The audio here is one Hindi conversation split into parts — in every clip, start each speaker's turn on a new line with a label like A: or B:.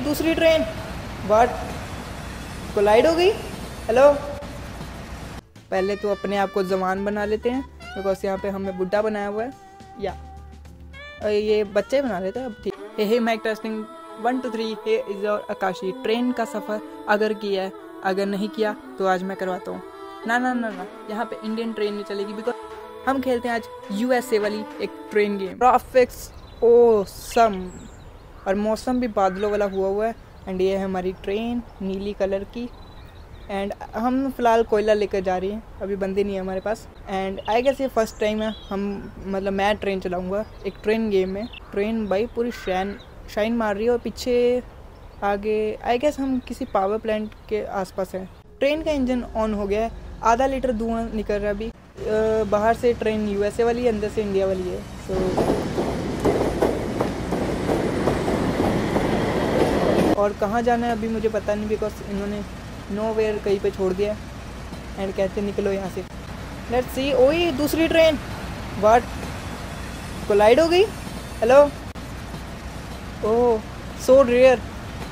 A: दूसरी ट्रेन। बट कोलाइड हो गई। हेलो, पहले तो अपने आप को जवान बना लेते हैं बिकॉज यहाँ पे हमें बुढ़ा बनाया हुआ है, या ये बच्चे बना लेते हैं अब। ठीक है, hey mike testing 1 2 3। Hey is your आकाशी। ट्रेन का सफ़र अगर किया है, अगर नहीं किया तो आज मैं करवाता हूँ। ना ना ना ना, यहाँ पे इंडियन ट्रेन नहीं चलेगी बिकॉज हम खेलते हैं आज यूएसए वाली एक ट्रेन गेम। ग्राफिक्स ओसम, और मौसम भी बादलों वाला हुआ है। एंड ये है हमारी ट्रेन नीली कलर की। एंड हम फ़िलहाल कोयला लेकर जा रही हैं, अभी बंदे नहीं है हमारे पास। एंड आई गेस ये फर्स्ट टाइम है हम, मतलब मैं ट्रेन चलाऊँगा एक ट्रेन गेम में। ट्रेन भाई पूरी शाइन मार रही है और पीछे आगे आई गेस हम किसी पावर प्लांट के आसपास हैं। ट्रेन का इंजन ऑन हो गया है, आधा लीटर धुआं निकल रहा है अभी। बाहर से ट्रेन यूएसए वाली है, अंदर से इंडिया वाली है। और कहाँ जाना है अभी मुझे पता नहीं बिकॉज इन्होंने नोवेयर कहीं पे छोड़ दिया एंड कहते निकलो यहाँ से। Let's see. ओए दूसरी ट्रेन। व्हाट, कोलाइड हो गई। Hello, oh so rare,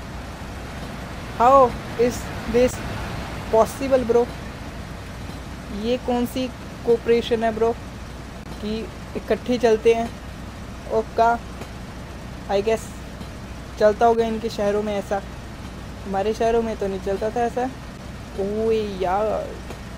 A: how is this possible bro. ये कौन सी कोऑपरेशन है ब्रो कि इकट्ठे चलते हैं। ओका, आई गेस चलता होगा इनके शहरों में ऐसा, हमारे शहरों में तो नहीं चलता था ऐसा। ओह यार,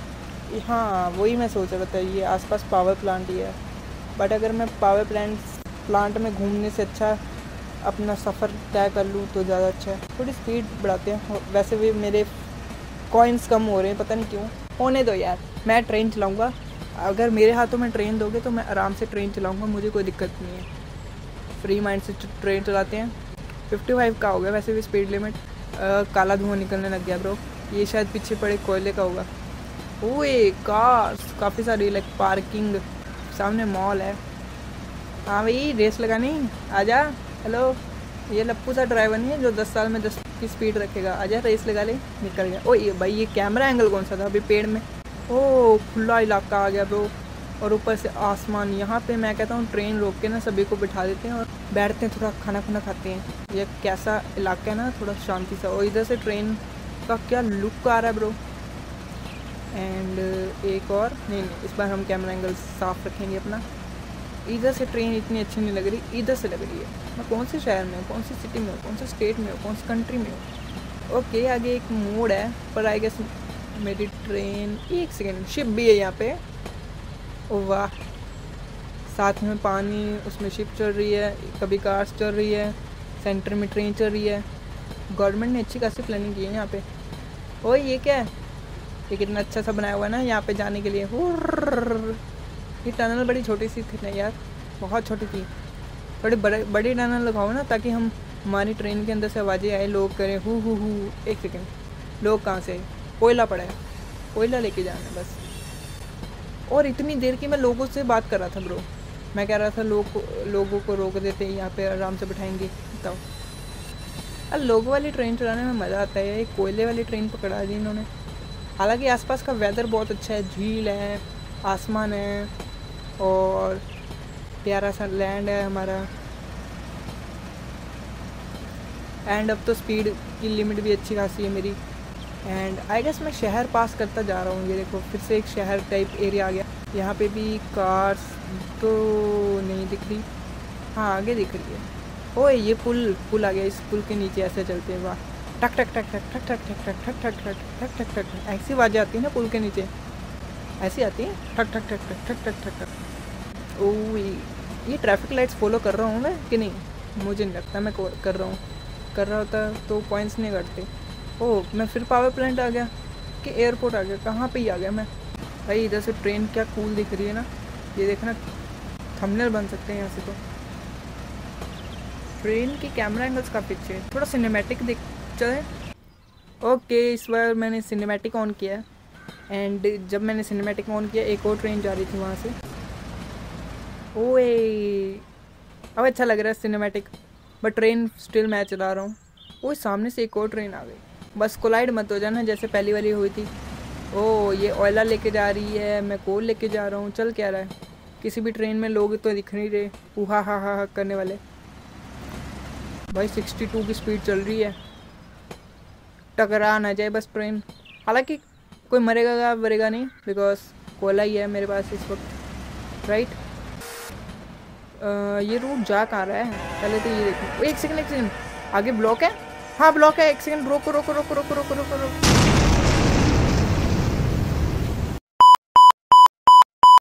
A: हाँ वही मैं सोच रहा था, ये आसपास पावर प्लांट ही है। बट अगर मैं पावर प्लांट में घूमने से अच्छा अपना सफ़र तय कर लूँ तो ज़्यादा अच्छा है। थोड़ी स्पीड बढ़ाते हैं, वैसे भी मेरे कॉइन्स कम हो रहे हैं, पता नहीं क्यों। होने दो यार, मैं ट्रेन चलाऊँगा। अगर मेरे हाथों में ट्रेन दोगे तो मैं आराम से ट्रेन चलाऊँगा, मुझे कोई दिक्कत नहीं है। फ्री माइंड से ट्रेन चलाते हैं। 55 का हो गया वैसे भी स्पीड लिमिट। काला धुआं निकलने लग गया ब्रो, ये शायद पीछे पड़े कोयले का होगा। ओए कार्स काफ़ी सारी, लाइक पार्किंग, सामने मॉल है। हाँ भाई रेस लगानी, आजा। हेलो, ये लप्पू सा ड्राइवर नहीं है जो 10 साल में 10 की स्पीड रखेगा। आजा रेस लगा ले। निकल गया। ओ ये भाई, ये कैमरा एंगल कौन सा था अभी पेड़ में। ओह खुला इलाका आ गया ब्रो, और ऊपर से आसमान। यहाँ पे मैं कहता हूँ ट्रेन रोक के ना सभी को बिठा देते हैं और बैठते हैं, थोड़ा खाना खुना खाते हैं। ये कैसा इलाका है ना, थोड़ा शांति सा। और इधर से ट्रेन का क्या लुक आ रहा है ब्रो। एंड एक और नहीं, इस बार हम कैमरा एंगल साफ रखेंगे अपना। इधर से ट्रेन इतनी अच्छी नहीं लग रही, इधर से लग रही है। मैं कौन से शहर में हूँ, कौन सी सिटी में हूँ, कौन से स्टेट में हूँ, कौन सी कंट्री में हूँ। ओके, आगे एक मोड़ है पर आई गेस मेरी ट्रेन, एक सेकेंड, शिप भी है यहाँ पे। ओ वाह, साथ में पानी, उसमें शिप चल रही है, कभी कार्स चल रही है, सेंटर में ट्रेन चल रही है। गवर्नमेंट ने अच्छी खासी प्लानिंग की है यहाँ पे। ओ ये क्या है, ये कितना अच्छा सा बनाया हुआ है ना यहाँ पे जाने के लिए। ये टनल बड़ी छोटी सी थी ना यार, बहुत छोटी थी। बड़ी बड़ी टनल लगाओ ना ताकि हम हमारी ट्रेन के अंदर से आवाज़ें आए, लोग करें हु हु हु। एक सेकेंड, लोग कहाँ से, कोयला पड़ा है, कोयला लेके जाना है बस। और इतनी देर की मैं लोगों से बात कर रहा था ब्रो, मैं कह रहा था लोगों को रोक देते हैं यहाँ पे, आराम से बिठाएंगे। बताओ, अरे लोगों वाली ट्रेन चलाने में मज़ा आता है। एक कोयले वाली ट्रेन पकड़ा दी इन्होंने। हालांकि आसपास का वेदर बहुत अच्छा है, झील है, आसमान है और प्यारा सा लैंड है हमारा। एंड अब तो स्पीड की लिमिट भी अच्छी खासी है मेरी। एंड आई गेस मैं शहर पास करता जा रहा हूँ। ये देखो फिर से एक शहर टाइप एरिया आ गया। यहाँ पे भी कार्स तो नहीं दिख रही, हाँ आगे दिख रही है। ओए ये पुल आ गया, इस पुल के नीचे ऐसे चलते हैं। वाह, टक टक टक टक टक टक टक टक टक टक टक टक टक टक, ऐसी आवाज़ें आती है ना पुल के नीचे, ऐसी आती है, ठक ठक ठक ठक ठक ठक ठक ठक। ओह ये ट्रैफिक लाइट्स फॉलो कर रहा हूँ मैं कि नहीं, मुझे नहीं लगता मैं कर रहा हूँ। कर रहा होता तो पॉइंट्स नहीं घटते। ओह मैं फिर पावर प्लांट आ गया कि एयरपोर्ट आ गया, कहाँ पे ही आ गया मैं भाई। इधर से ट्रेन क्या कूल दिख रही है ना, ये देखना, थंबनेल बन सकते हैं यहाँ से। तो ट्रेन की कैमरा एंगल्स काफ़ी अच्छे हैं, थोड़ा सिनेमैटिक दिख चले। ओके, इस बार मैंने सिनेमैटिक ऑन किया है। एंड जब मैंने सिनेमैटिक ऑन किया, एक और ट्रेन जा रही थी वहाँ से। ओए अब अच्छा लग रहा है सिनेमैटिक, बट ट्रेन स्टिल मैं चला रहा हूँ। ओए सामने से एक और ट्रेन आ गई। बस कोलाइड मत हो जाना जैसे पहली वाली हुई थी। ओह ये ऑयला लेके जा रही है, मैं कोल लेके जा रहा हूँ। चल क्या रहा है, किसी भी ट्रेन में लोग तो दिख नहीं रहे, उहा हा हा करने वाले। भाई 62 की स्पीड चल रही है, टकरा ना जाए बस ट्रेन। हालांकि कोई मरेगा नहीं, बिकॉज कोयला ही है मेरे पास इस वक्त, राइट। ये रूट जा कहाँ रहा है, पहले तो ये देखो। एक सेकंड, आगे ब्लॉक है। हाँ ब्लॉक है, एक सेकंड, रोको रोको रोको रोको रोको रोको रोको।